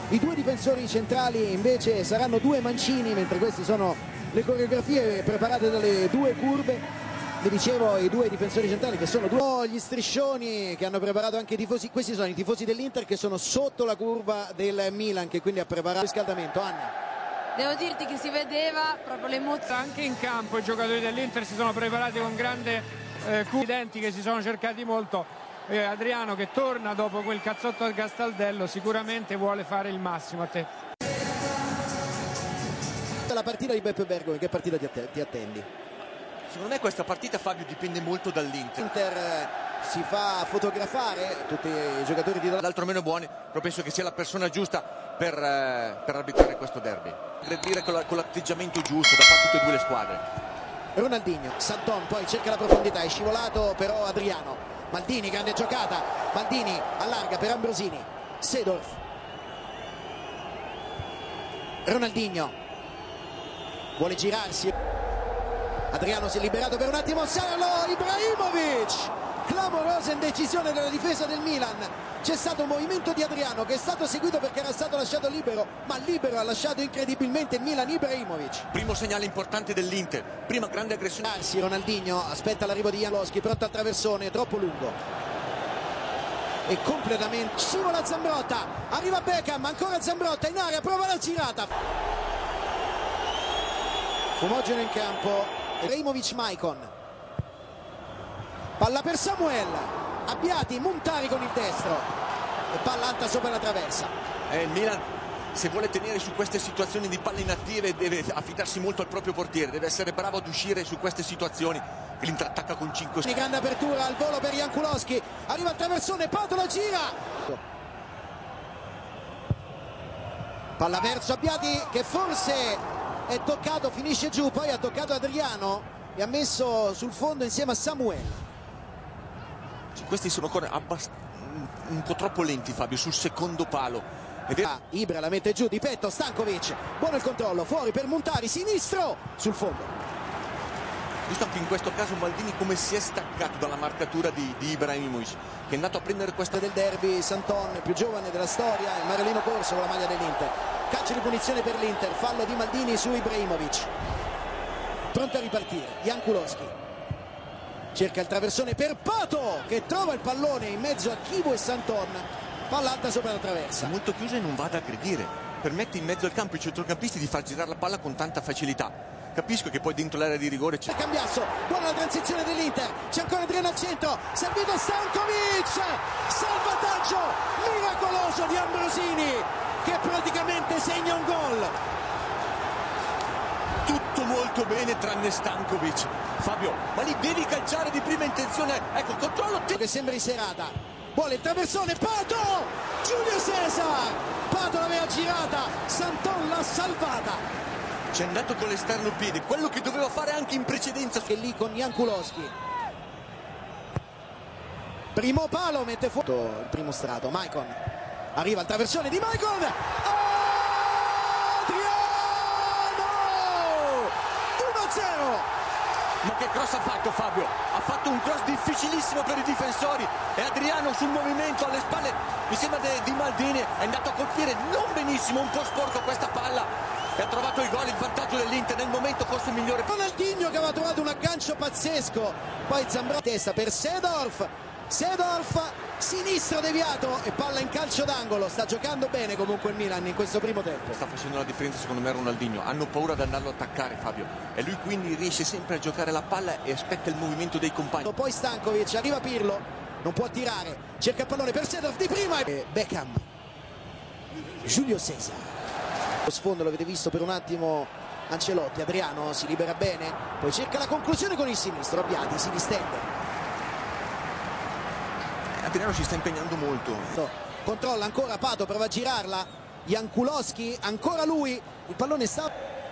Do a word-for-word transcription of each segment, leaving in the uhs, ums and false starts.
I due difensori centrali invece saranno due mancini, mentre queste sono le coreografie preparate dalle due curve. Vi dicevo, i due difensori centrali che sono due, oh, gli striscioni che hanno preparato anche i tifosi. Questi sono i tifosi dell'Inter che sono sotto la curva del Milan, che quindi ha preparato il riscaldamento. Anna, devo dirti che si vedeva proprio l'emozione. Anche in campo i giocatori dell'Inter si sono preparati con grande eh, cudenti, che si sono cercati molto. eh, Adriano, che torna dopo quel cazzotto al Gastaldello, sicuramente vuole fare il massimo. A te la partita di Beppe Bergomi, che partita ti, att ti attendi? Secondo me questa partita, Fabio, dipende molto dall'Inter. L'Inter eh, si fa fotografare, tutti i giocatori di l'altro meno buoni, però penso che sia la persona giusta per, eh, per arbitrare questo derby. Per dire con l'atteggiamento giusto da parte di tutte e due le squadre. Ronaldinho, Santon poi cerca la profondità, è scivolato però Adriano. Maldini, grande giocata, Maldini allarga per Ambrosini, Seedorf, Ronaldinho vuole girarsi, Adriano si è liberato per un attimo, Sarlo, Ibrahimovic, clamorosa indecisione della difesa del Milan. C'è stato un movimento di Adriano che è stato seguito perché era stato lasciato libero, ma libero ha lasciato incredibilmente il Milan Ibrahimovic. Primo segnale importante dell'Inter, prima grande aggressione. Ronaldinho aspetta l'arrivo di Janlowski, pronto al traversone, troppo lungo e completamente scivola Zambrotta, arriva Beckham, ancora Zambrotta in area, prova la girata, fumogeno in campo. Ibrahimovic, Maicon, palla per Samuel, Abbiati, Montari con il destro e palla alta sopra la traversa. Eh, il Milan, se vuole tenere su queste situazioni di palle inattive, deve affidarsi molto al proprio portiere, deve essere bravo ad uscire su queste situazioni. L'Inter attacca con cinque. Grande apertura al volo per Jankulowski, arriva il traversone, Pato la gira, palla verso Abbiati che forse è toccato, finisce giù, poi ha toccato Adriano e ha messo sul fondo insieme a Samuel. Questi sono ancora un po' troppo lenti, Fabio, sul secondo palo. Ah, Ibra la mette giù di petto, Stankovic, buono il controllo, fuori per Montari, sinistro sul fondo. Visto anche in questo caso Maldini come si è staccato dalla marcatura di, di Ibrahimovic, che è andato a prendere questa del derby. Santon, più giovane della storia, il Marilino Corso con la maglia dell'Inter. Calcio di punizione per l'Inter, fallo di Maldini su Ibrahimovic. Pronto a ripartire, Jankulowski cerca il traversone per Pato che trova il pallone in mezzo a Chivo e Santon, palla alta sopra la traversa. È molto chiusa e non va ad aggredire, permette in mezzo al campo ai centrocampisti di far girare la palla con tanta facilità. Capisco che poi dentro l'area di rigore c'è Cambiasso, buona la transizione dell'Inter, c'è ancora Adriano al centro, servito Stankovic, salvataggio miracoloso di Ambrosini che praticamente segna un gol. Tutto molto bene tranne Stankovic. Fabio, ma lì devi calciare di prima intenzione. Ecco il controllo che sembra in serata, vuole il traversone, Pato, Giulio Cesar, Pato l'aveva girata, Santon l'ha salvata. C'è andato con l'esterno piede, quello che doveva fare anche in precedenza. Che lì con Jankulowski, primo palo, mette fuori il primo strato, Maicon, arriva il traversone di Maicon, Adriano, uno a zero. Ma che cross ha fatto Fabio? Ha fatto un cross difficilissimo per i difensori e Adriano sul movimento alle spalle, mi sembra di Maldini, è andato a colpire non benissimo, un po' sporco questa palla. E ha trovato il gol, il vantaggio dell'Inter nel momento forse migliore. Ronaldinho che aveva trovato un aggancio pazzesco, poi Zambrotta testa per Seedorf, Seedorf sinistro deviato e palla in calcio d'angolo. Sta giocando bene comunque il Milan in questo primo tempo. Sta facendo la differenza secondo me Ronaldinho, hanno paura di andarlo a attaccare Fabio e lui quindi riesce sempre a giocare la palla e aspetta il movimento dei compagni. Poi Stankovic, arriva Pirlo, non può tirare, cerca il pallone per Seedorf di prima e Beckham, Giulio Cesar. Lo sfondo l'avete visto per un attimo Ancelotti, Adriano si libera bene, poi cerca la conclusione con il sinistro, Abbiati si distende. Adriano si sta impegnando molto. Controlla ancora Pato, prova a girarla, Jankulowski, ancora lui, il pallone sta...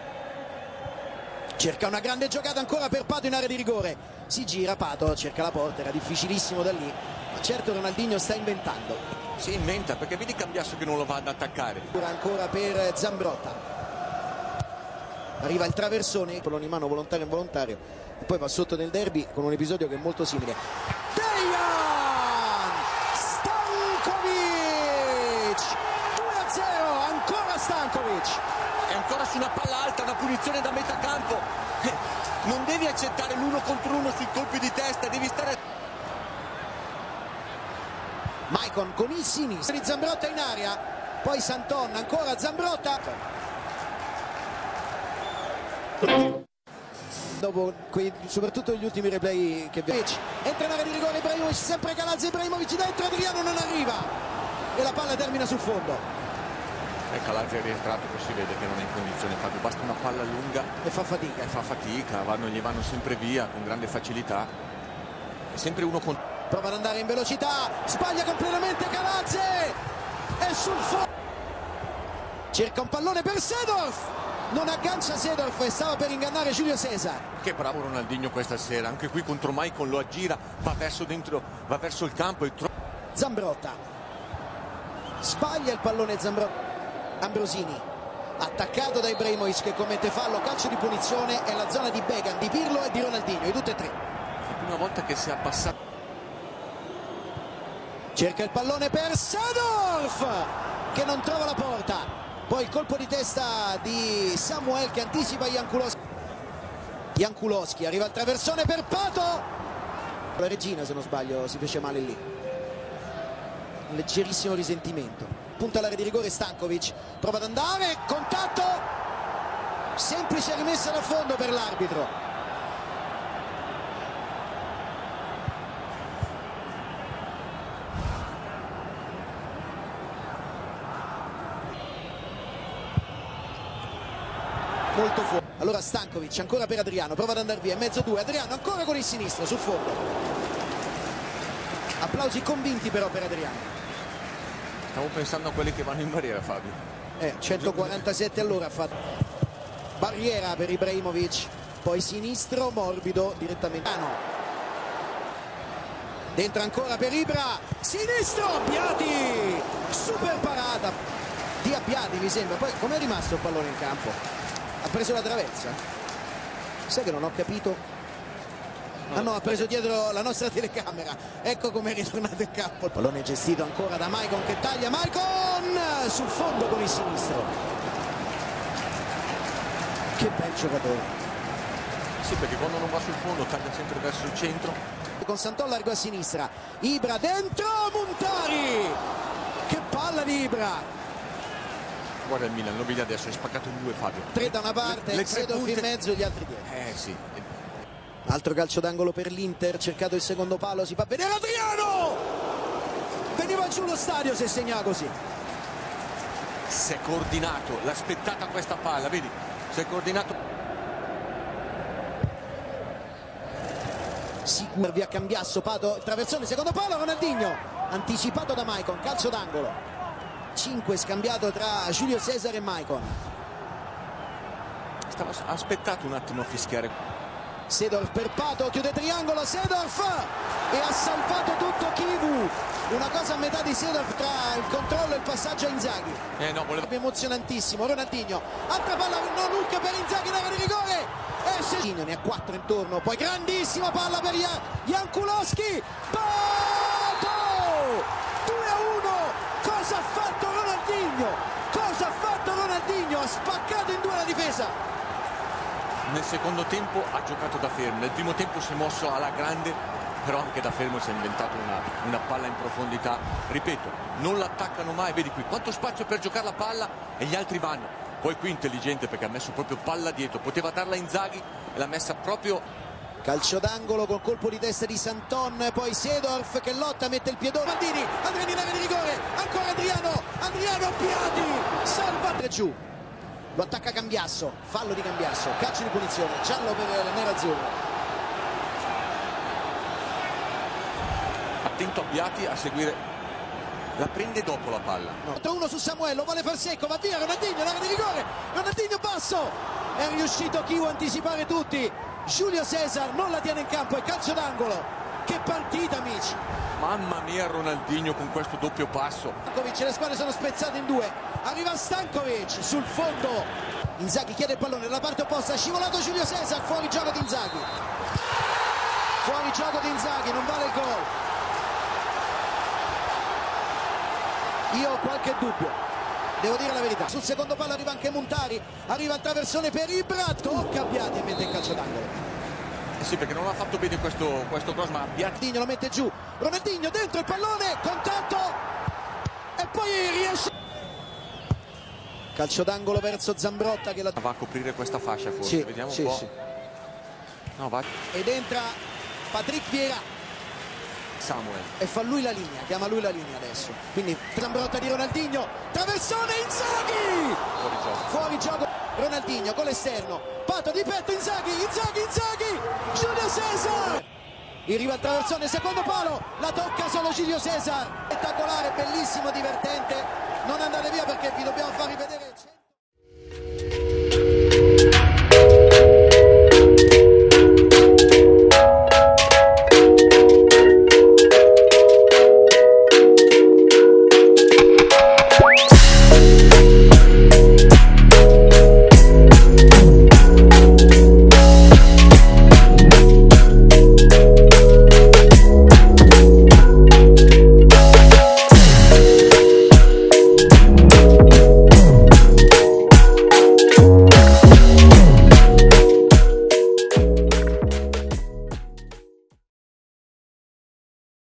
Cerca una grande giocata ancora per Pato in area di rigore, si gira Pato, cerca la porta, era difficilissimo da lì, ma certo Ronaldinho sta inventando. Si inventa perché vedi Cambiasso che non lo va ad attaccare. Ancora per Zambrotta, arriva il traversone, pallone in mano volontario e involontario e poi va sotto nel derby con un episodio che è molto simile. Dejan Stankovic, due a zero, Stankovic. È ancora su una palla alta, una punizione da metà campo. Non devi accettare l'uno contro uno sui colpi di testa, devi stare... Maicon con il sinistro di Zambrotta in aria, poi Santon, ancora Zambrotta. Dopo quei, soprattutto gli ultimi replay che entra in area di rigore Ibrahimovic, sempre Calazzo, Ibrahimovic dentro, Adriano non arriva e la palla termina sul fondo. E Calazzi è rientrato, poi si vede che non è in condizione, Fabio, basta una palla lunga e fa fatica, e fa fatica, vanno, gli vanno sempre via con grande facilità, è sempre uno con... Prova ad andare in velocità, sbaglia completamente Calazzi e sul fondo cerca un pallone per Seedorf, non aggancia Seedorf e stava per ingannare Giulio Cesar. Che bravo Ronaldinho questa sera, anche qui contro Maicon lo aggira, va verso dentro, va verso il campo e Zambrotta sbaglia il pallone, Zambrotta. Ambrosini attaccato da Ibrahimovic che commette fallo, calcio di punizione, è la zona di Began, di Pirlo e di Ronaldinho, i tutti e tre. La prima volta che si è abbassato. Cerca il pallone per Seedorf che non trova la porta, poi il colpo di testa di Samuel che anticipa Jankulowski. Jankulowski arriva al traversone per Pato, la regina se non sbaglio si fece male lì, un leggerissimo risentimento. Punta all'area di rigore Stankovic, prova ad andare, contatto, semplice rimessa da fondo per l'arbitro. Molto fuori. Allora Stankovic ancora per Adriano, prova ad andare via, in mezzo due, Adriano ancora con il sinistro sul fondo. Applausi convinti però per Adriano. Stavo pensando a quelli che vanno in barriera, Fabio. Eh, centoquarantasette all'ora ha fatto. Barriera per Ibrahimovic, poi sinistro, morbido direttamente. Dentro ancora per Ibra, sinistro, Abbiati, super parata di Abbiati mi sembra. Poi com'è rimasto il pallone in campo? Ha preso la traversa? Sai che non ho capito? Ah no, ha preso dietro la nostra telecamera, ecco come è ritornato in campo. Il pallone gestito ancora da Maicon che taglia, Maicon sul fondo con il sinistro. Che bel giocatore. Sì, perché quando non va sul fondo taglia sempre verso il centro. Con Santon largo a sinistra, Ibra dentro, Montari, che palla di Ibra. Guarda il Milan, lo vedi adesso, è spaccato in due, Fabio. Tre da una parte, le, Seedorf in mezzo e gli altri dietro. Eh sì. Altro calcio d'angolo per l'Inter, cercato il secondo palo, si fa vedere Adriano! Veniva giù lo stadio se segna così. Si è coordinato, l'ha aspettata questa palla, vedi? Si è coordinato. Sicuro via Cambiasso, Pato, traversone, secondo palo, Ronaldinho. Anticipato da Maicon, calcio d'angolo. cinque scambiato tra Giulio Cesar e Maicon. Stava ha aspettato un attimo a fischiare. Seedorf per Pato, chiude triangolo, Seedorf e ha salvato tutto Kivu. Una cosa a metà di Seedorf tra il controllo e il passaggio a Inzaghi. Eh no, voleva... Emozionantissimo, Ronaldinho, altra palla, non Hulk per Inzaghi in area di rigore. Esce, ne ha quattro intorno, poi grandissima palla per Jankulowski. Pato! due a uno, cosa ha fatto Ronaldinho? Cosa ha fatto Ronaldinho? Ha spaccato in due la difesa. Nel secondo tempo ha giocato da fermo, nel primo tempo si è mosso alla grande, però anche da fermo si è inventato una, una palla in profondità. Ripeto, non l'attaccano mai, vedi qui quanto spazio per giocare la palla e gli altri vanno. Poi qui intelligente perché ha messo proprio palla dietro, poteva darla a Inzaghi e l'ha messa proprio... Calcio d'angolo col colpo di testa di Santon, poi Seedorf che lotta, mette il piedone, Maldini, Adriano in area di rigore, ancora Adriano, Adriano Abbiati, salva giù. Lo attacca Cambiasso, fallo di Cambiasso, calcio di punizione, giallo per le nerazzurre. Attento Abbiati a seguire, la prende dopo la palla. No. Uno su Samuel, lo vuole far secco, va via Ronaldinho, l'area di rigore, Ronaldinho basso, è riuscito Kivu a anticipare tutti, Giulio Cesar non la tiene in campo, è calcio d'angolo. Che partita amici. Mamma mia Ronaldinho con questo doppio passo. Stankovic, le squadre sono spezzate in due, arriva Stankovic sul fondo, Inzaghi chiede il pallone dalla parte opposta, scivolato Giulio Cesar, fuori gioco di Inzaghi, fuori gioco di Inzaghi, non vale il gol. Io ho qualche dubbio, devo dire la verità. Sul secondo palo arriva anche Montari, arriva il traversone per Ibra, tocca Abbiati e mette in calcio d'angolo. Eh sì, perché non ha fatto bene questo, questo cross, ma Abbiati Ronaldinho lo mette giù, Ronaldinho dentro il pallone, contatto e poi riesce. Calcio d'angolo verso Zambrotta che la va a coprire questa fascia forse, sì, vediamo sì, un po'. sì. No, va. Ed entra Patrick Vieira Samuel. e fa lui la linea, chiama lui la linea adesso. Quindi Zambrotta di Ronaldinho, traversone, Inzaghi! Fuori gioco. Fuori gioco Ronaldinho con l'esterno, pato di petto, Inzaghi, Inzaghi, Inzaghi, Giulio Cesar! Arriva il traversone, secondo palo, la tocca solo Giulio Cesar. Spettacolare, bellissimo, divertente. Non andate via perché vi dobbiamo